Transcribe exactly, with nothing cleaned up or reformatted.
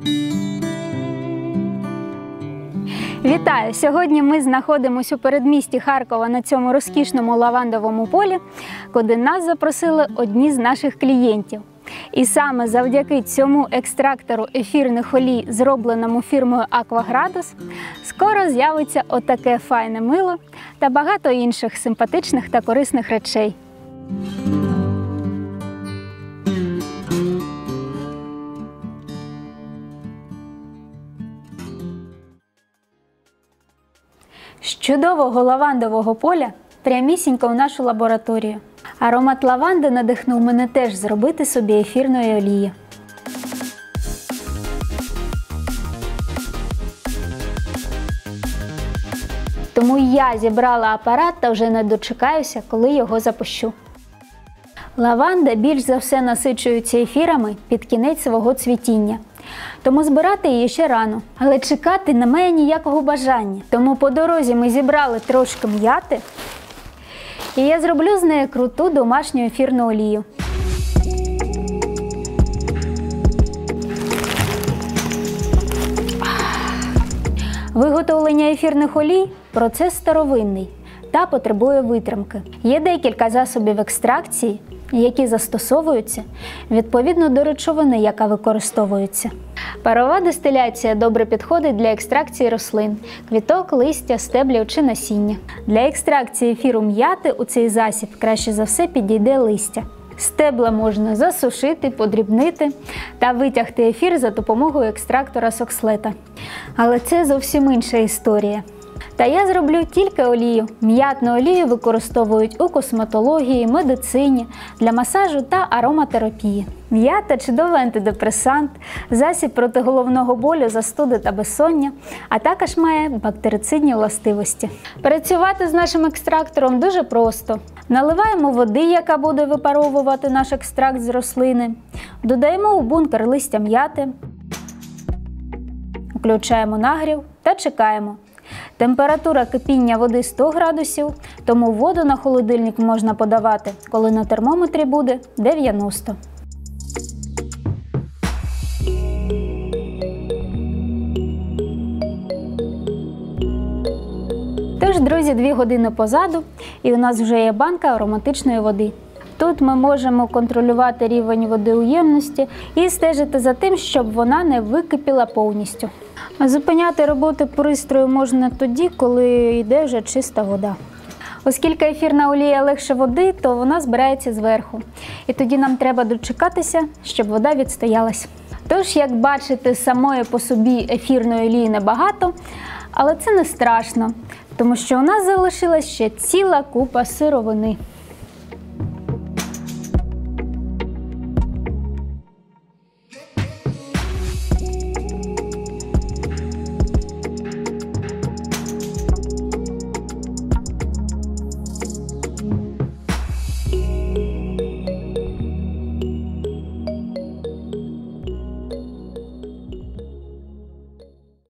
Вітаю! Сьогодні ми знаходимося у передмісті Харкова на цьому розкішному лавандовому полі, куди нас запросили одні з наших клієнтів. І саме завдяки цьому екстрактору ефірних олій, зробленому фірмою Акваградус, скоро з'явиться отаке файне мило та багато інших симпатичних та корисних речей. З чудового лавандового поля прямісінько в нашу лабораторію. Аромат лаванди надихнув мене теж зробити собі ефірної олії. Тому я зібрала апарат та вже не дочекаюся, коли його запущу. Лаванда більш за все насичується ефірами під кінець свого цвітіння. Тому збирати її ще рано, але чекати немає ніякого бажання. Тому по дорозі ми зібрали трошки м'яти, і я зроблю з неї круту домашню ефірну олію. Виготовлення ефірних олій – процес старовинний та потребує витримки. Є декілька засобів екстракції, які застосовуються відповідно до речовини, яка використовується. Парова дистиляція добре підходить для екстракції рослин – квіток, листя, стеблів чи насіння. Для екстракції ефіру м'яти у цей засіб краще за все підійде листя. Стебла можна засушити, подрібнити та витягти ефір за допомогою екстрактора сокслета. Але це зовсім інша історія. Та я зроблю тільки олію. М'ятну олію використовують у косметології, медицині, для масажу та ароматерапії. М'ята – чудовий антидепресант, засіб проти головного болю, застуди та безсоння, а також має бактерицидні властивості. Працювати з нашим екстрактором дуже просто. Наливаємо води, яка буде випаровувати наш екстракт з рослини. Додаємо у бункер листя м'яти. Включаємо нагрів та чекаємо. Температура кипіння води сто градусів, тому воду на холодильник можна подавати, коли на термометрі буде дев'яносто. Тож, друзі, дві години позаду, і у нас вже є банка ароматичної води. Тут ми можемо контролювати рівень води у ємності і стежити за тим, щоб вона не википіла повністю. Зупиняти роботу пристрою можна тоді, коли йде вже чиста вода. Оскільки ефірна олія легше води, то вона збирається зверху. І тоді нам треба дочекатися, щоб вода відстоялась. Тож, як бачите, самої по собі ефірної олії небагато, але це не страшно, тому що у нас залишилась ще ціла купа сировини.